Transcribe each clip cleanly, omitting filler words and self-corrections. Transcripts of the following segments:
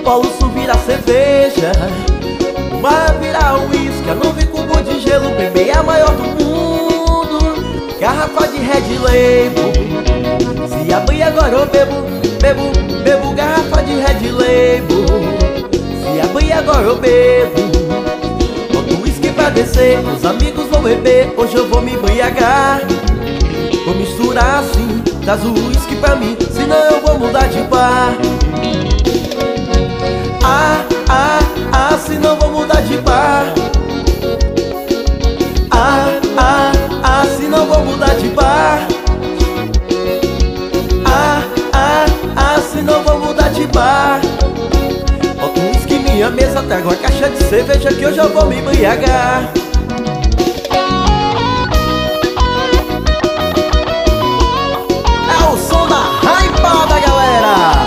Poluço vira cerveja, o mar vira uísque, a nuvem com um de gelo, bebê é a maior do mundo. Garrafa de Red Label, se abrir agora eu bebo garrafa de Red Label. Se abrir agora eu bebo, boto uísque pra descer, os amigos vão beber, hoje eu vou me embriagar. Vou misturar assim, traz o uísque pra mim, senão eu vou mudar de bar. Senão vou mudar de bar. Senão vou mudar de bar. Senão vou mudar de bar. Bota um uísque em minha mesa, trago uma caixa de cerveja que hoje eu vou me embriagar. É o som da hypada, galera!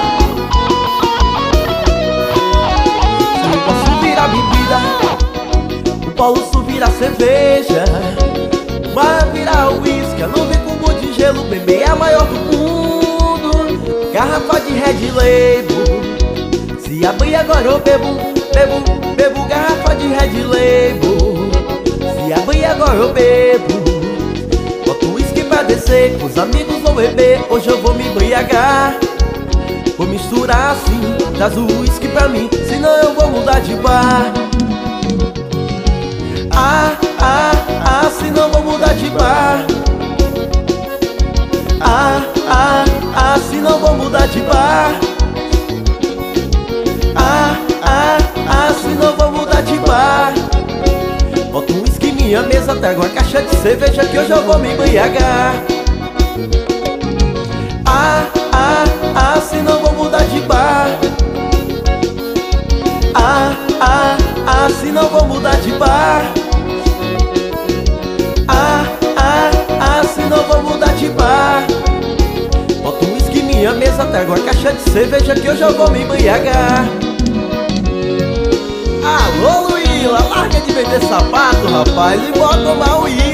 O Poluço vira cerveja, o mar vira uísque, a nuvem com um monte de gelo, bebê é a maior do mundo. Garrafa de Red Label, se abrir agora eu bebo garrafa de Red Label. Se abrir agora eu bebo, boto uísque pra descer, os amigos vão beber, hoje eu vou me embriagar. Vou misturar assim, traz o uísque pra mim, senão eu vou mudar de bar. Senão vou mudar de bar. Senão vou mudar de bar. Senão vou mudar de bar. Boto um uísque em minha mesa, trago uma caixa de cerveja que hoje eu vou me embriagar. Senão vou mudar de bar. Senão vou mudar de bar. Senão vou mudar de bar. Boto um uísque em minha mesa, trago uma caixa de cerveja que hoje eu vou me embriagar. Alô, Luíla, larga de vender sapato, rapaz, e bota uma uísque.